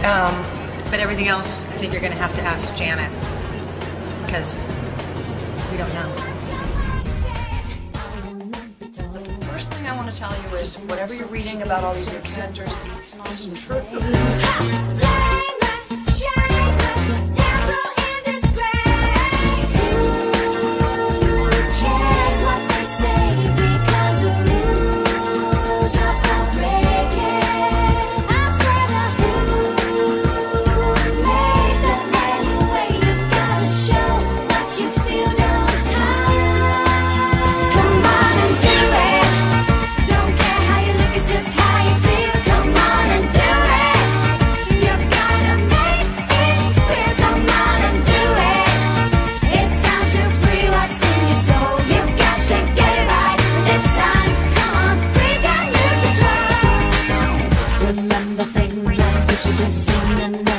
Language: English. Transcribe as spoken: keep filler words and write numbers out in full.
Um, but everything else, I think you're going to have to ask Janet, because we don't know. The first thing I want to tell you is, whatever you're reading about all these new characters, it's not true. Remember things like you should have seen and